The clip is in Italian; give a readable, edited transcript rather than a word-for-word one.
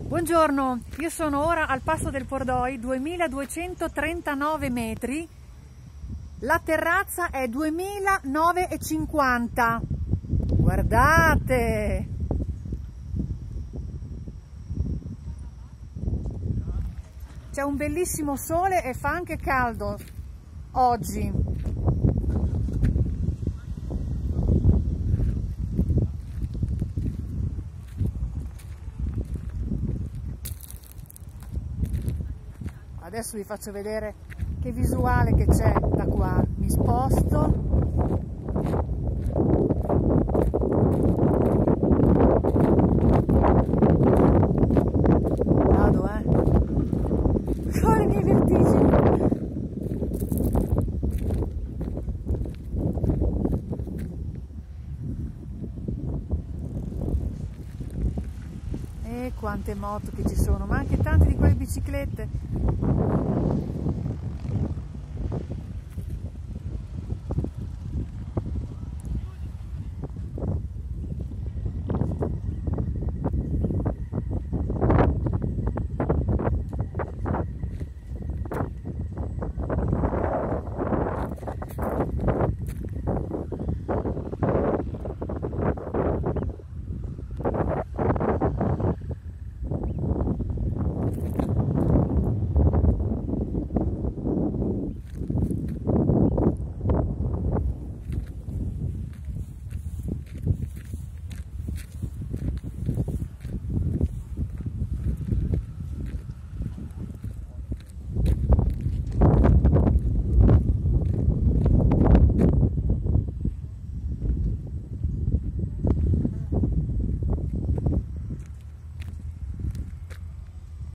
Buongiorno, io sono ora al Passo del Pordoi, 2239 metri, la terrazza è 2950, guardate! C'è un bellissimo sole e fa anche caldo oggi. Adesso vi faccio vedere che visuale che c'è da qua. Mi sposto. Vado, con le mie vertigini. E quante moto che ci sono, ma anche tante di quelle biciclette.